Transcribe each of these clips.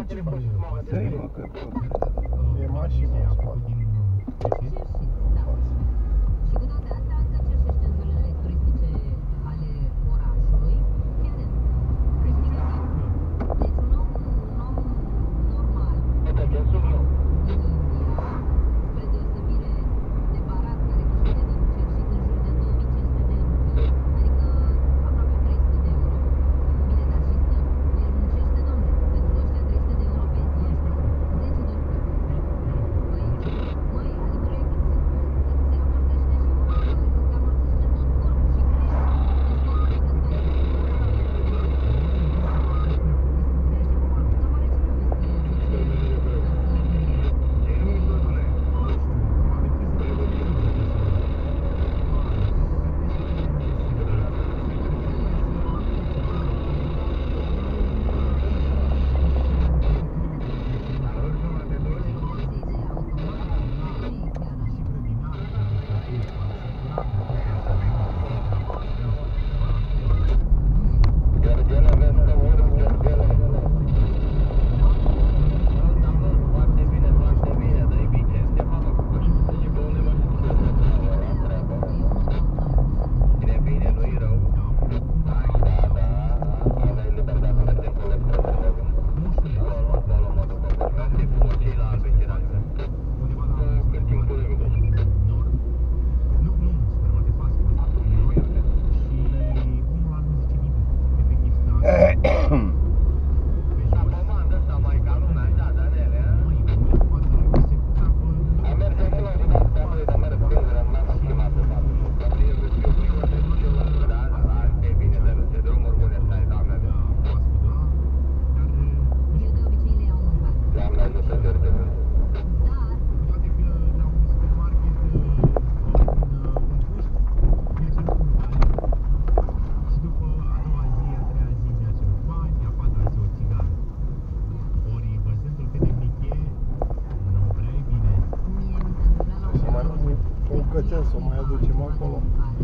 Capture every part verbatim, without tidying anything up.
ce faci? Trei, mă, că... E mașină în spate. Și cu toate astea încă cerșește în zonele turistice ale orașului. Fii atent, câștigă timp. Deci un om, un om normal din India, spre deosebire de Barat, care câștigă din cerșit în jur de două mii cinci sute de rupii, adică aproape trei sute de euro. Bine, dar și stă, el muncește, domne, pentru ăștia trei sute de euro pe zi, zece doisprezece. Păi, măi, adică e cât se amorțește și umărul, se amorțește tot corpul și creierul. Asta e povestea. Dar oare ce poveste Cățel, să o mai aducem acolo.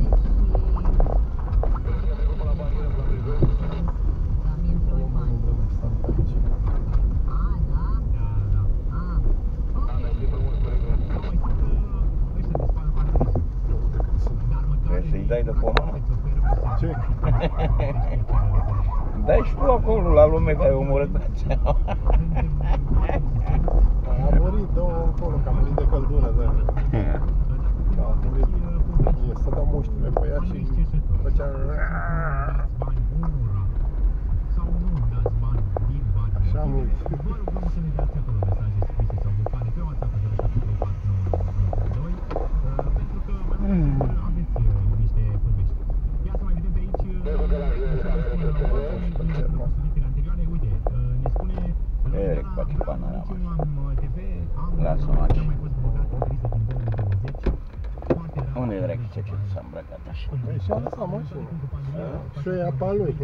Trebuie să-i dai de pomă? Ce? Dai și tu acolo la lume care a omorât pe aceea. A murit, dă-o acolo, că a murit de căldură, da. A murit, stăteau muștile pe ea și făcea... Așa a murit. Eric face panorama. Lasă-mă aici. Unde e dracu ce ce s-a îmbrăcat așa? Păi și-a lăsat mașina. Și-o ia pe a lui.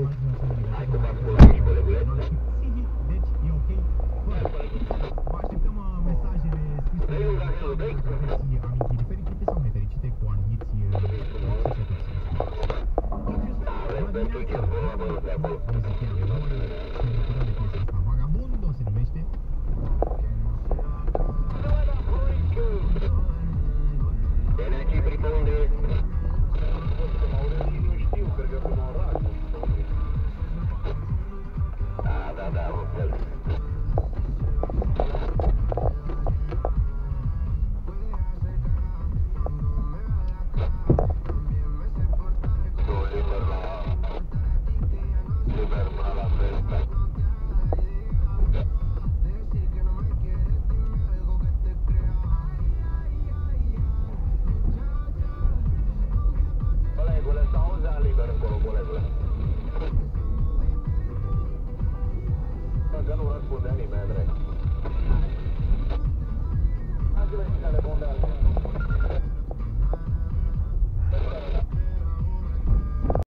Că nu răspunde nimeni, Andrei.